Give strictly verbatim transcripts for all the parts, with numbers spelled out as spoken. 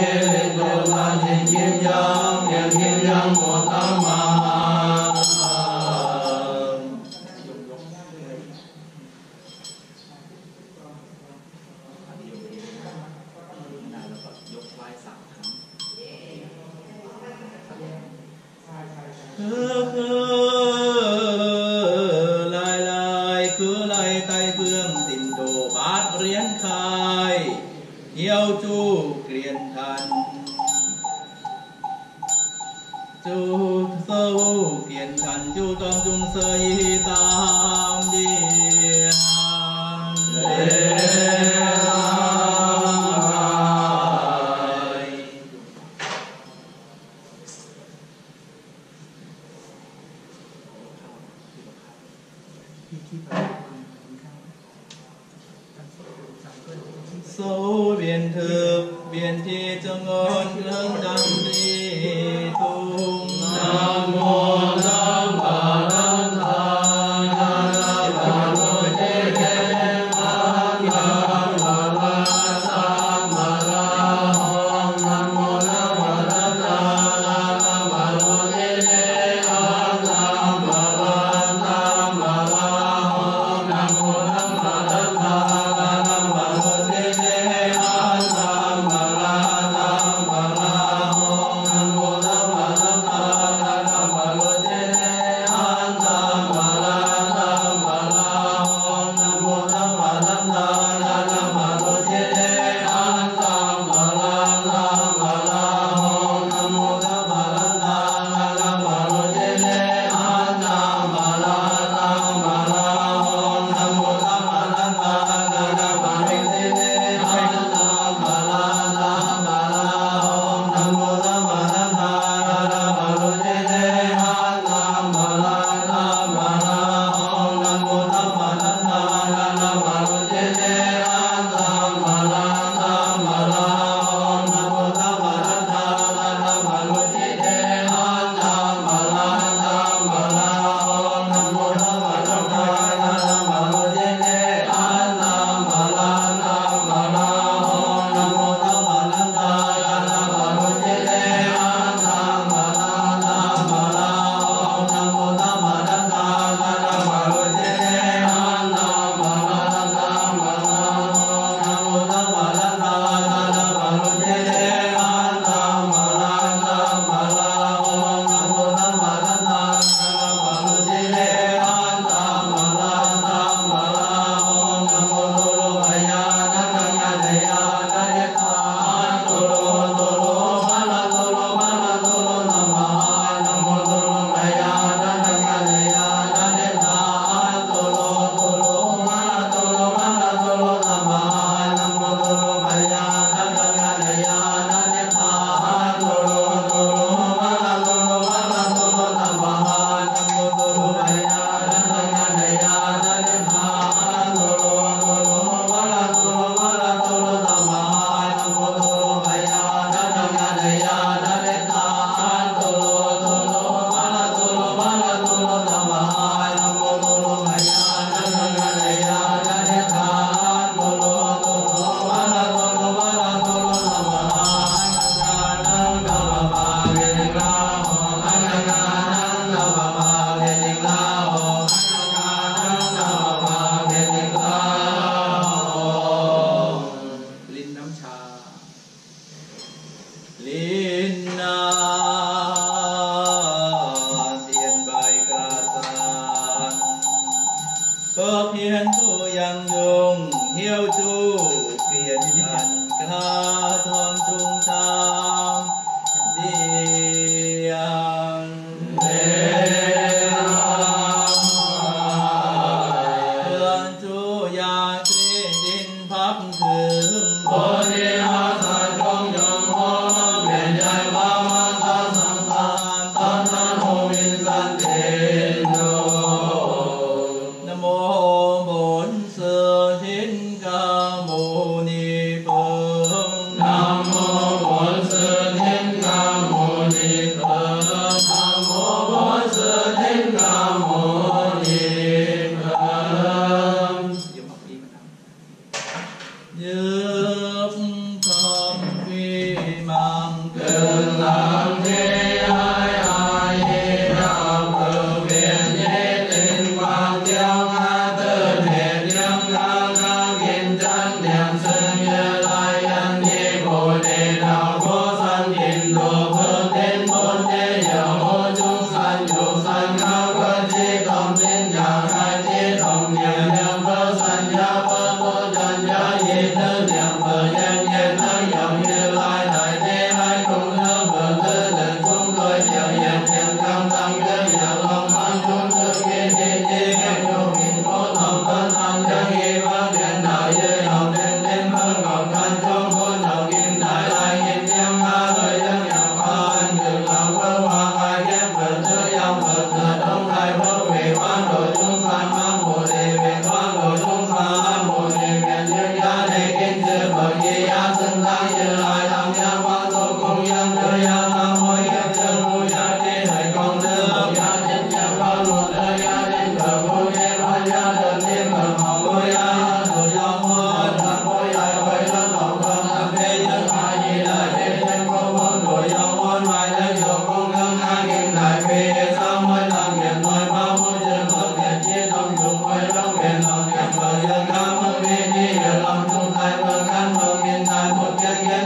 Hãy subscribe cho kênh Ghiền Mì Gõ để không bỏ lỡ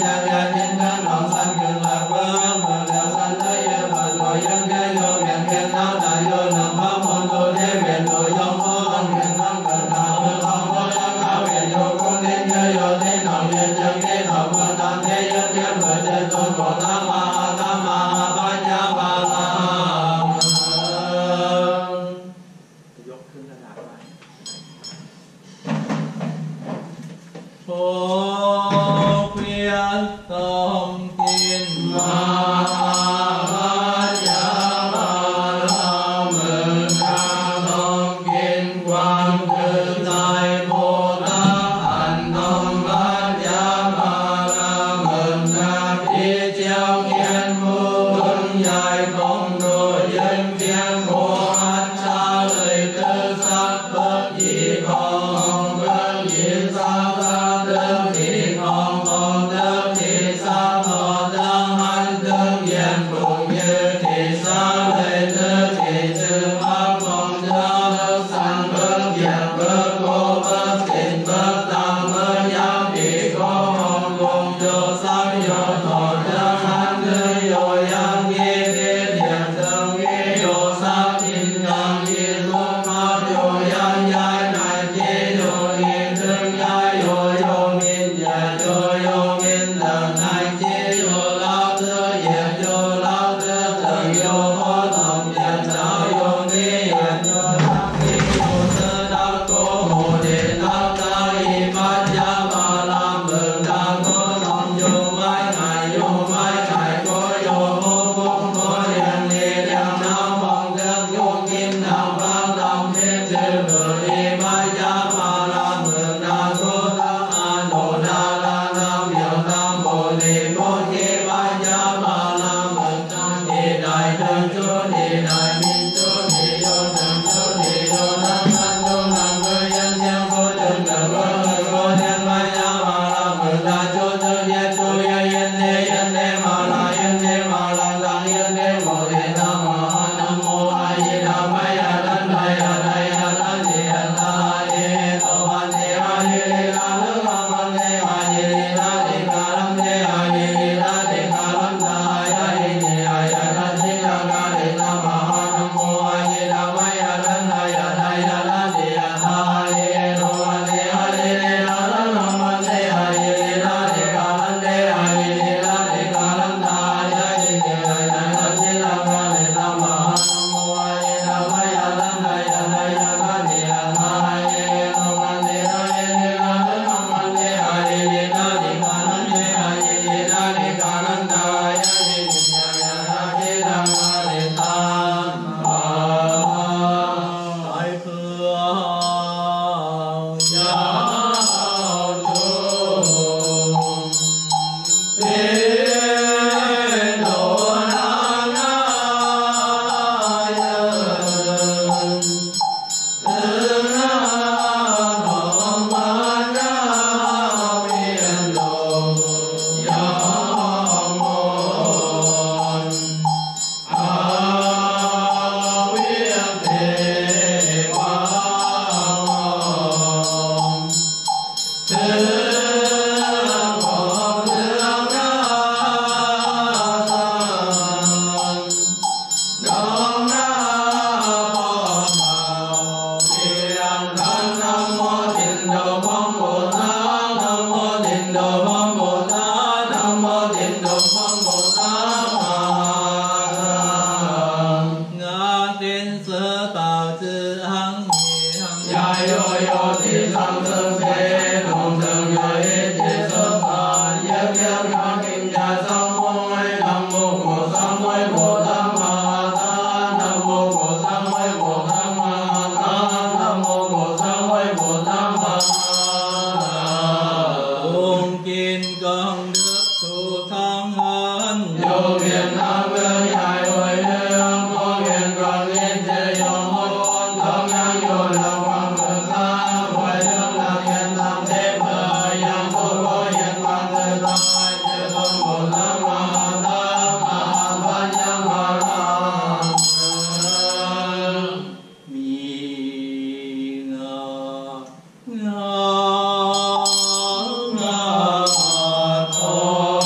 Oh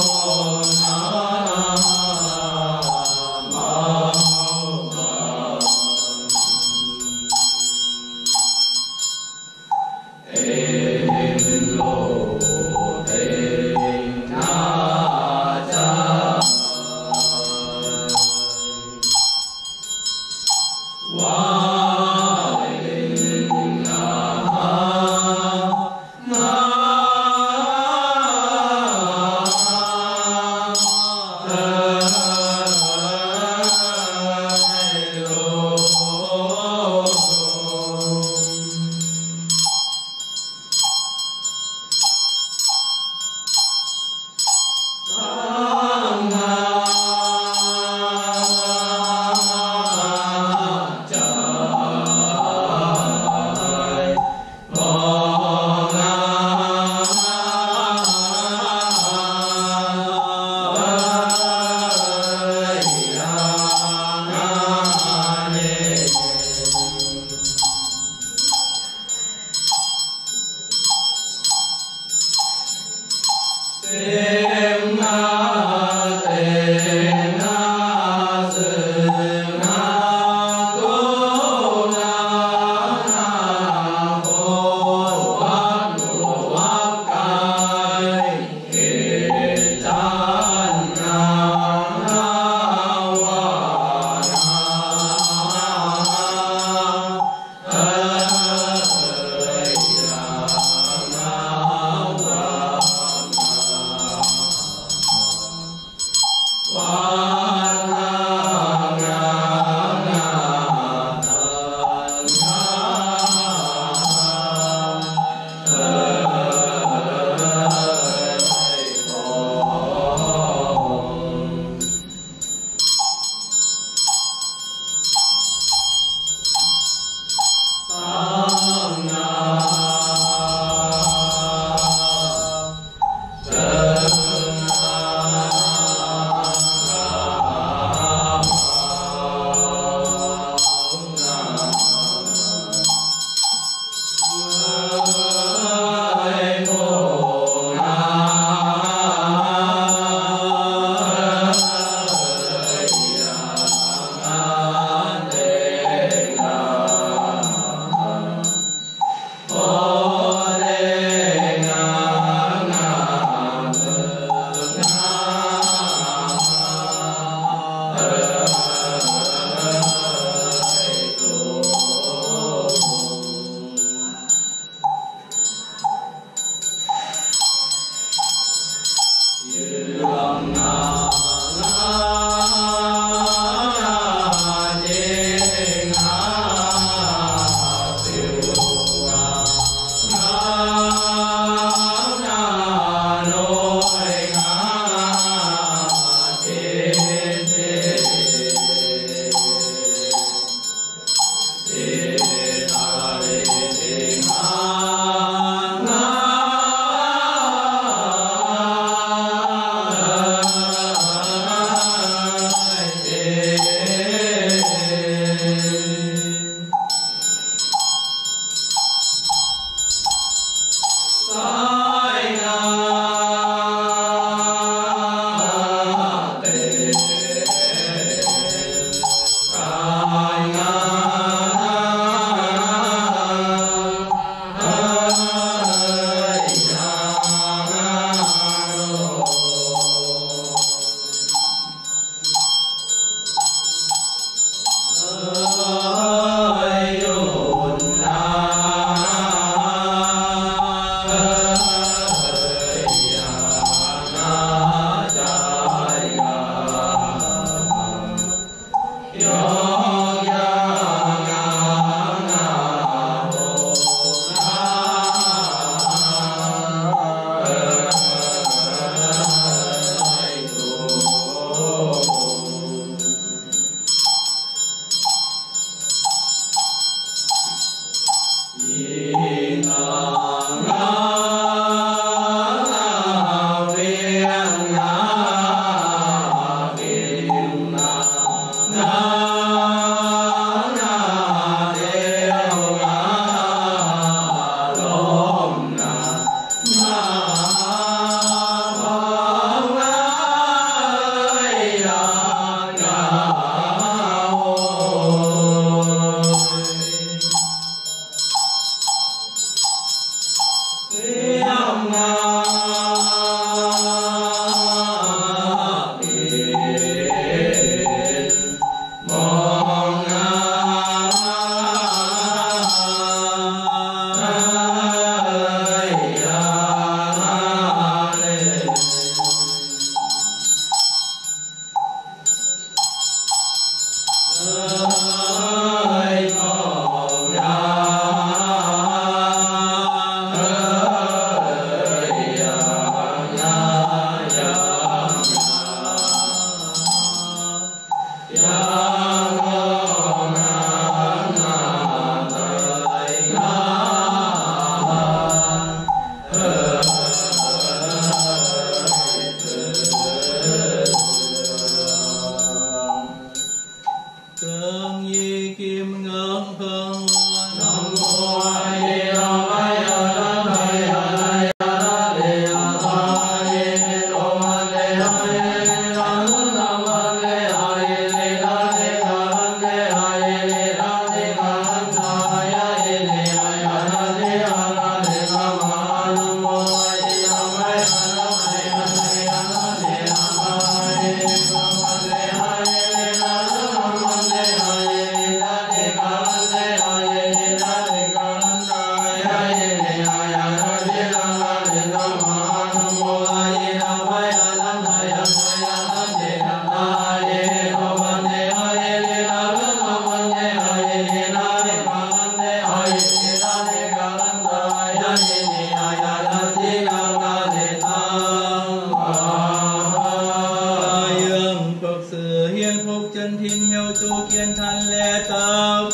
phúc chân thiên hiệu chu kiên thanh lễ tập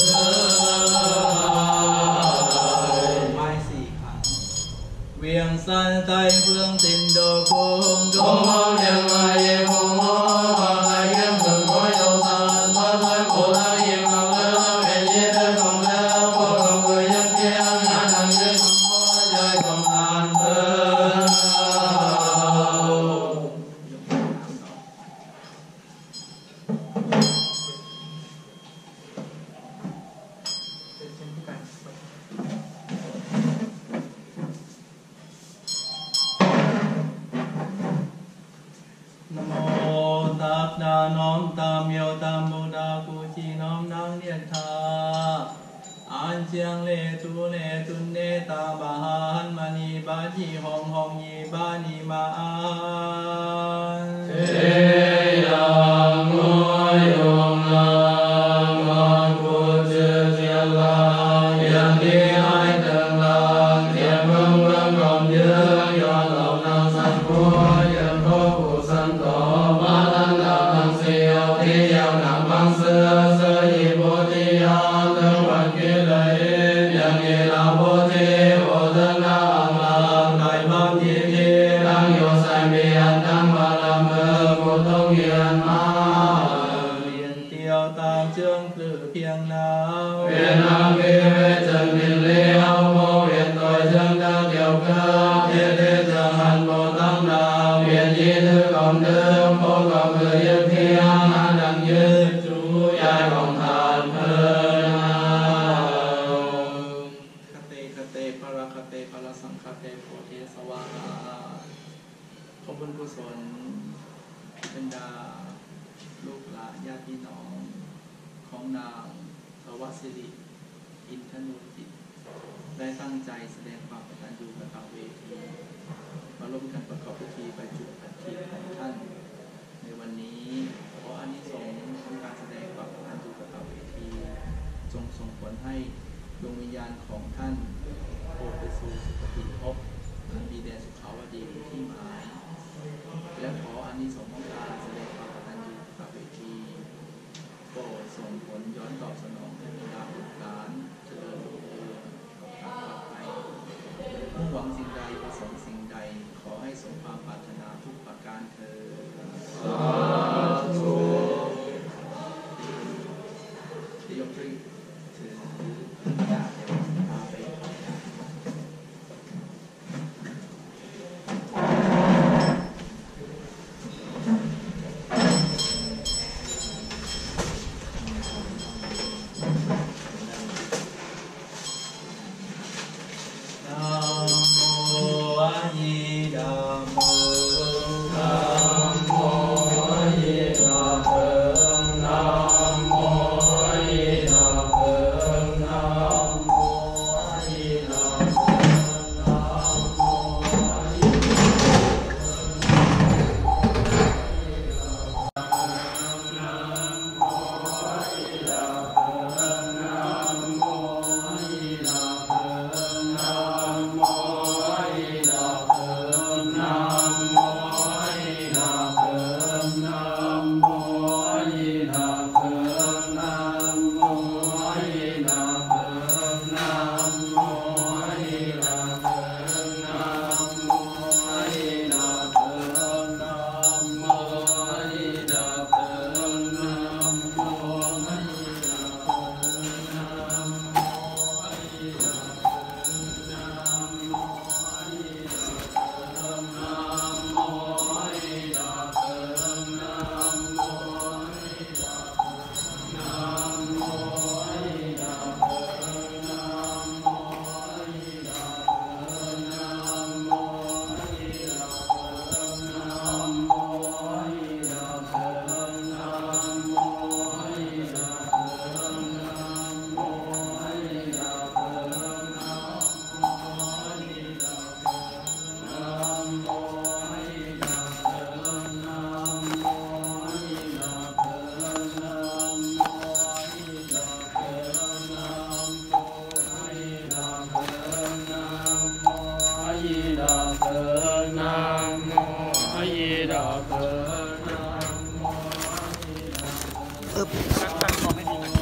Viếng san tây phương tình độ cùng trung hậu niệm ai ye cùng hô và ai kiếm từng khối đầu san và thái khổ thái yên ngọc lơ về nhiên đơn cộng lơ vô cộng người nhân thiên ngã năng duyên cùng hô giới cộng than thânน้อมตามเมียวตามบูดากูจีน้อมนางเลียนทาอันเจียงเลตุเลตุนเนตาบาหันมานีบาจีหองหองยีบานีมาอันเทยังงอยองนางมันกูเจเจียลางยังดีให้ตึงลางเทียมเมืองเมืองกอมเยืองย้อนเหล่านางสันโคยังโคกูสันโตมาลันดาลังเสียวที่ยาวหนักบางเสือเสือยีโพธิยาตึงวันกิเลสยังยีลาโพธิโอตึงนาอังลาไก่บางทีทีตั้งโยสัยเบียนตั้งบาลามเมืองโมทงเยียนมาเวียนเตียวตามเชื่องคลื่นเพียงน้ำเวียนน้ำเวียนจังดินเลี้ยวโมเวียนตัวเชื่องเดินเดียวเกิดเทียเทจังหันโมตั้งนาเวียนยีถือกองเดิมโมกองเกยเพียงหันดังยืดจูยายของทานเพลินคเตคเตภรคเตภรสังคเตโพธิสวาขอบคุณกุศลบรรดาลูกหลานญาติพี่น้องของนางทวสิริอินทนุจิตได้ตั้งใจแสดงความกตัญญูกตเวทีมาร่วมกันประกอบพิธีบรรจุอัฐิของท่านในวันนี้ขออานิสงส์ของการแสดงความกตัญญูกตเวทีจงส่งผลให้ดวงวิญญาณของท่านโปรดไปสู่สุคติภพอันดีแดนสุขาวดีที่หมายและขออานิสงส์ของการแสดงความกตัญญูกตเวทีโปรดส่งผลย้อนตอบสนองให้บรรดาบุตรหลานเจริญรุ่งเรืองปลอดภัยมุ่งหวังสิ่งใดประสงค์สิ่งใดขอให้สมความปรารถนาทุกประการเถิดสาธุที่ยกขึ้นถืออยากจะพาไปอึบตั้งกล้องให้ดีก่อน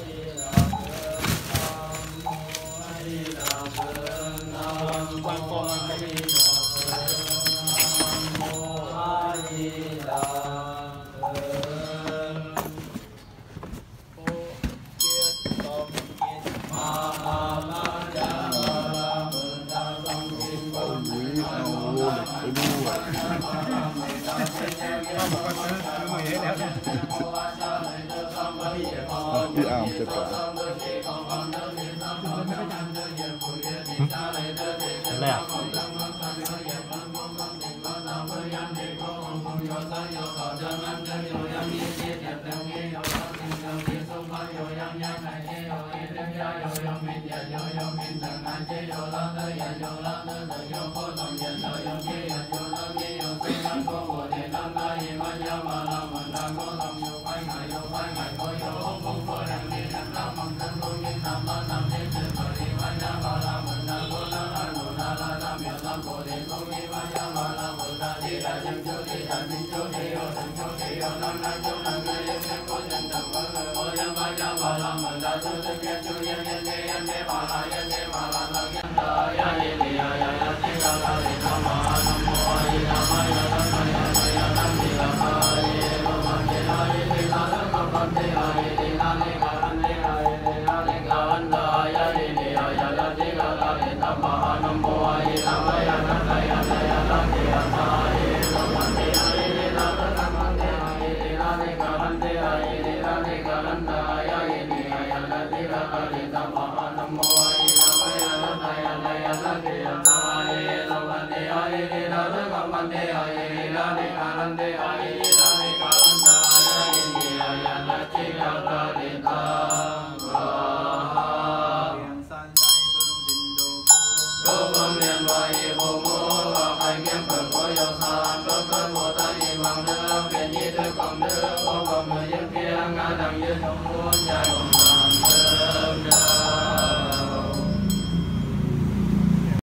วางกองให้ดีพี่อาร์มจะต่ออะไรอ่ะ Ande aye, ila de karande aye, ila